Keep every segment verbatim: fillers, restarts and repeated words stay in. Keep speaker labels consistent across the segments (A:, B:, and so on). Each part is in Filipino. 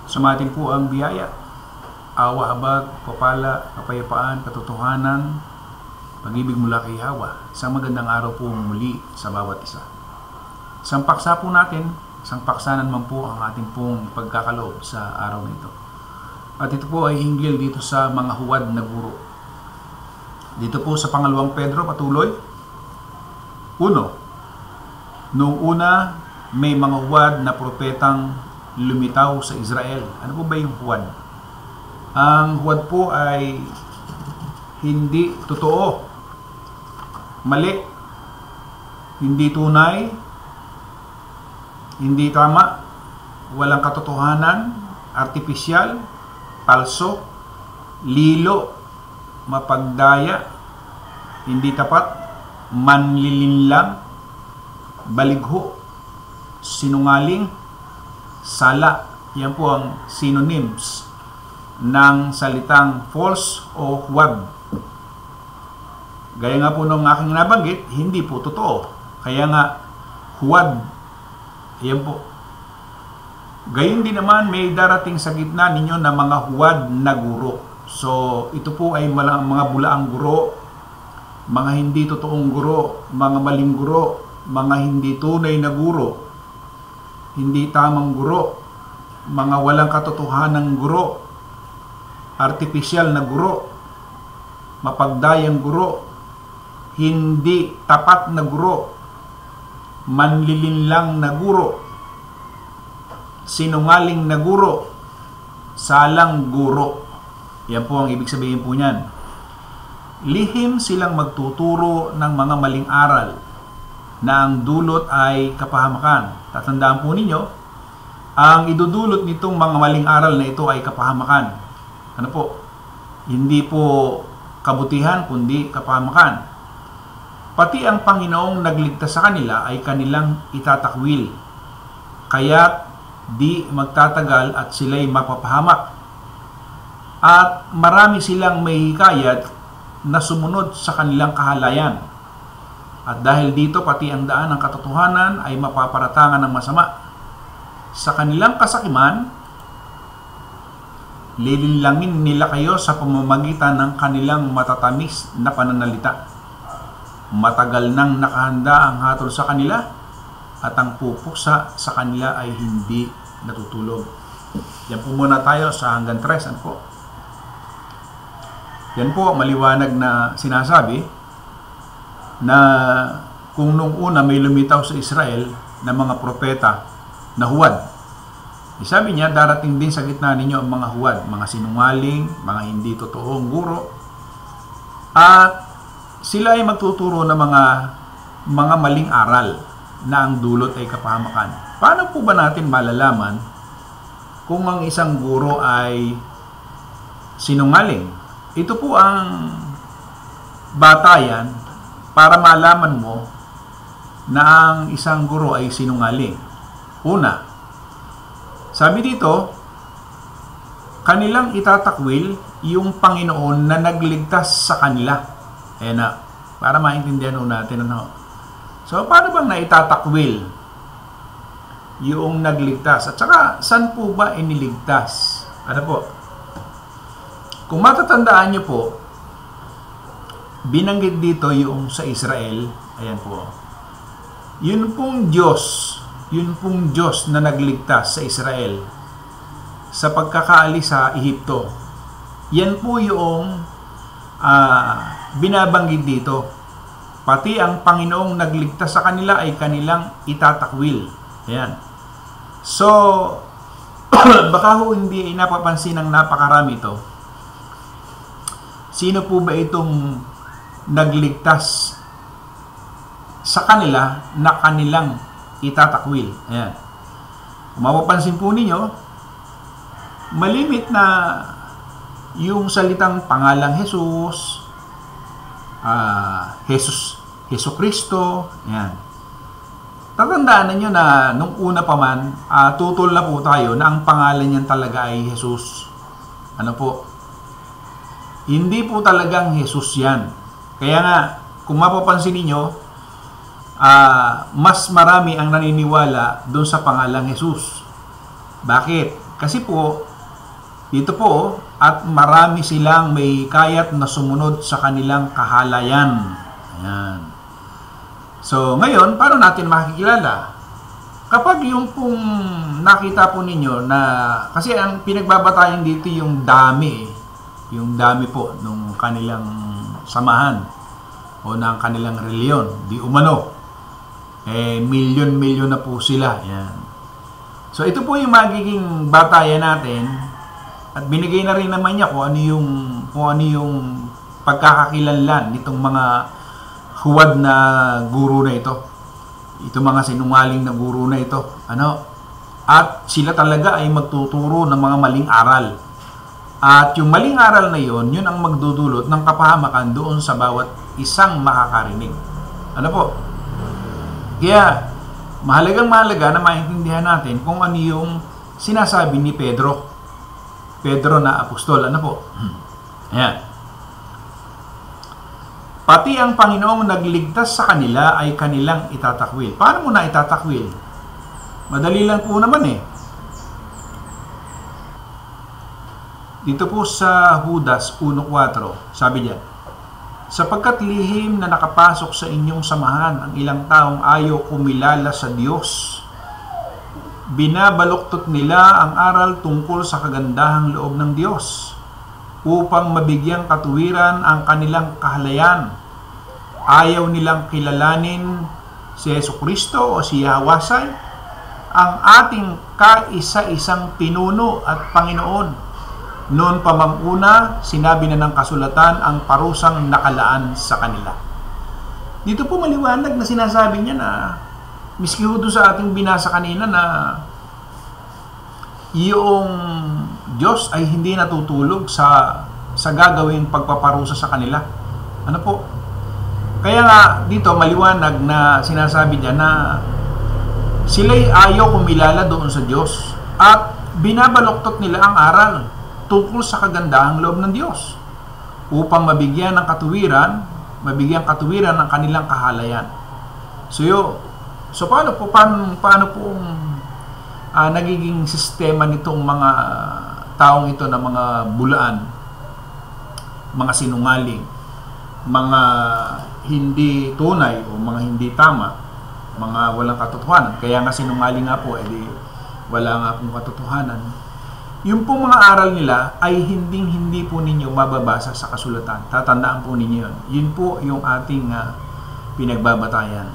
A: Sumatin po ang biyaya, awa, habag, kapala, kapayapaan, katotohanan, pag-ibig mula kay Hawa. Isang magandang araw po muli sa bawat isa. Isang paksa po natin, isang paksanan man po ang ating pong pagkakaloob sa araw na ito. At ito po ay hinggil dito sa mga huwad na guro. Dito po sa pangalawang Pedro, patuloy. Uno, noong una may mga huwad na propetang lumitaw sa Israel. Ano po ba yung huwad? Ang huwad po ay hindi totoo, mali, hindi tunay, hindi tama, walang katotohanan, artipisyal, palso, lilo, mapagdaya, hindi tapat, manlilinlang, baligho, sinungaling, sala. Yan po ang synonyms ng salitang false o huwad. Gaya nga po nung aking nabanggit, hindi po totoo. Kaya nga, huwad. Yan po. Gayon din naman, may darating sa gitna ninyo na mga huwad na guro. So, ito po ay mga bulaang guro, mga hindi totoong guro, mga maling guro, mga hindi tunay na guro, hindi tamang guro, mga walang katotohanang guro, artipisyal na guro, mapagdayang guro, hindi tapat na guro, manlilinlang na guro, sinungaling na guro, salang guro. Yan po ang ibig sabihin po niyan. Lihim silang magtuturo ng mga maling aral na ang dulot ay kapahamakan. Tatandaan po ninyo, ang idudulot nitong mga maling aral na ito ay kapahamakan. Ano po? Hindi po kabutihan, kundi kapahamakan. Pati ang Panginoong nagligtas sa kanila ay kanilang itatakwil. Kaya di magtatagal at sila'y mapapahamak. At marami silang may hikayat na sumunod sa kanilang kahalayan. At dahil dito, pati ang daan ng katotohanan ay mapaparatangan ng masama. Sa kanilang kasakiman, lilinlangin nila kayo sa pamamagitan ng kanilang matatamis na pananalita. Matagal nang nakahanda ang hatol sa kanila at ang pupuksa sa kanila ay hindi natutulog. Yan po muna tayo sa hanggang tres. Ano po? Yan po maliwanag na sinasabi na kung nung una may lumitaw sa Israel na mga propeta na huwad. Sabi niya, darating din sa gitna ninyo ang mga huwad, mga sinungaling, mga hindi totoong guro. At sila ay magtuturo ng mga mga maling aral na ang dulot ay kapahamakan. Paano po ba natin malalaman kung ang isang guro ay sinungaling? Ito po ang batayan para malaman mo na ang isang guro ay sinungaling. Una, sabi dito, kanilang itatakwil yung Panginoon na nagligtas sa kanila. Ayan na, para maintindihan natin. Ano? So, paano bang naitatakwil yung nagligtas? At saka, saan po ba iniligtas? Ano po? Kung matatandaan nyo po, binanggit dito yung sa Israel, ayan po, yun pong Diyos, yun pong Diyos na nagligtas sa Israel sa pagkakaalis sa Ehipto. Yan po yung uh, binabanggit dito. Pati ang Panginoong nagligtas sa kanila ay kanilang itatakwil. Ayan. So, baka ho hindi napapansin ng napakarami ito. Sino po ba itong nagligtas sa kanila na kanilang itatakwil? Ayan. Kung mapapansin po ninyo, malimit na yung salitang pangalang Jesus, uh, Jesus, Jesu Kristo, ayan. Tatandaan ninyo na nung una pa man, uh, tutol na po tayo na ang pangalan niyan talaga ay Jesus. Ano po? Hindi po talagang Jesus yan. Kaya nga, kung mapapansin ninyo, uh, mas marami ang naniniwala doon sa pangalang Jesus. Bakit? Kasi po, dito po, at marami silang may kayat na sumunod sa kanilang kahalayan. Ayan. So, ngayon, paano natin makikilala? Kapag yung pong nakita po ninyo na, kasi ang pinagbabatayan dito yung dami, yung dami po ng kanilang samahan o ng kanilang reliyon, di umano, eh, milyon-milyon na po sila. Yan. So, ito po yung magiging batayan natin at binigay na rin naman niya kung ano yung, kung ano yung pagkakakilanlan nitong mga huwad na guro na ito. Ito mga sinungaling na guro na ito. Ano? At sila talaga ay magtuturo ng mga maling aral. At yung maling aral na yon, yun ang magdudulot ng kapahamakan doon sa bawat isang makakarinig. Ano po? Kaya, mahalagang mahalaga na maintindihan natin kung ano yung sinasabi ni Pedro. Pedro na apostol. Ano po? Ayan. Pati ang Panginoong nagligtas sa kanila ay kanilang itatakwil. Paano mo na itatakwil? Madali lang po naman eh. Dito po sa Judas one four, sabi diyan, sapagkat lihim na nakapasok sa inyong samahan ang ilang taong ayaw kumilala sa Diyos. Binabaluktot nila ang aral tungkol sa kagandahang loob ng Diyos upang mabigyang katuwiran ang kanilang kahalayan. Ayaw nilang kilalanin si Jesucristo o si Yahweh, ang ating kaisa-isang pinuno at Panginoon. Noon pa mang una, sinabi na ng kasulatan ang parusang nakalaan sa kanila. Dito po maliwanag na sinasabi niya na, miski ho doon sa ating binasa kanina na yung Diyos ay hindi natutulog sa sa gagawing pagpaparusa sa kanila. Ano po? Kaya nga dito maliwanag na sinasabi niya na sila'y ayaw kumilala doon sa Diyos at binabaluktot nila ang aral tungkol sa kagandahang loob ng Diyos upang mabigyan ng katuwiran, mabigyan katuwiran ng kanilang kahalayan. So, yo, so paano po paano, paano po uh, nagiging sistema nitong mga taong ito na mga bulaan, mga sinungaling, mga hindi tunay o mga hindi tama, mga walang katotohanan. Kaya nga sinungaling nga po, edi wala nga pong katotohanan. Yung pong mga aral nila ay hinding-hindi po ninyo mababasa sa kasulatan. Tatandaan po ninyo yun. Yun po yung ating uh, pinagbabatayan.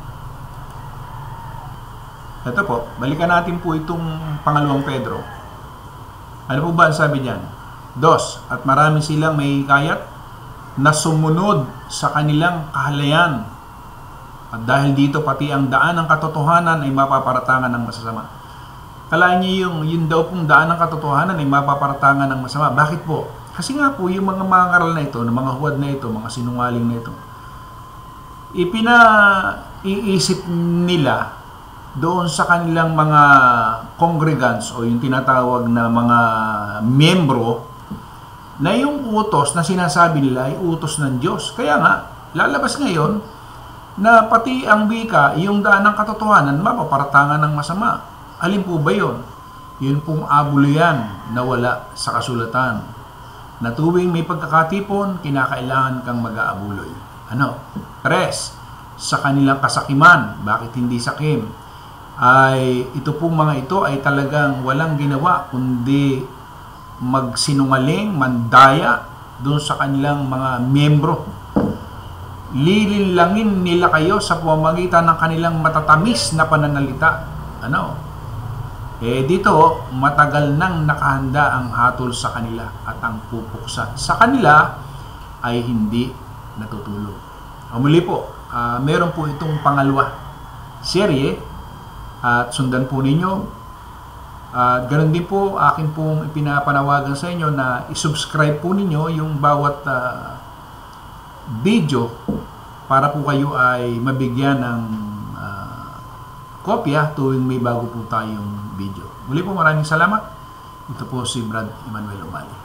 A: Ito po, balikan natin po itong pangalawang Pedro. Ano po ba ang sabi diyan? Dos, at marami silang may kayat na sumunod sa kanilang kahalayan. At dahil dito pati ang daan ng katotohanan ay mapaparatangan ng masasama. Kalaan niyo yung yun daw pong daan ng katotohanan ay mapaparatangan ng masama. Bakit po? Kasi nga po yung mga mangaral na ito, ng mga huwad na ito, mga sinungaling na ito, ipina-iisip nila doon sa kanilang mga congregants o yung tinatawag na mga miyembro na yung utos na sinasabi nila ay utos ng Diyos. Kaya nga, lalabas ngayon na pati ang wika, yung daan ng katotohanan, mapaparatangan ng masama. Alin po ba yun? Yun pong abuluyan na wala sa kasulatan. Na tuwing may pagkakatipon, kinakailangan kang mag-aabuloy. Ano? Tres, sa kanilang kasakiman, bakit hindi sakim? Ay, ito pong mga ito ay talagang walang ginawa, kundi magsinungaling, mandaya doon sa kanilang mga miyembro. Lilinlangin nila kayo sa pamamagitan ng kanilang matatamis na pananalita. Ano? Eh dito, matagal nang nakahanda ang hatol sa kanila at ang pupuksa sa kanila ay hindi natutulog. O muli po, uh, meron po itong pangalawa serye at sundan po ninyo. At uh, ganun din po, akin pong ipinapanawagan sa inyo na isubscribe po ninyo yung bawat uh, video para po kayo ay mabigyan ng kopya tuwing may bago po tayong video. Muli po maraming salamat. Ito po si Brad Emmanuel Umali.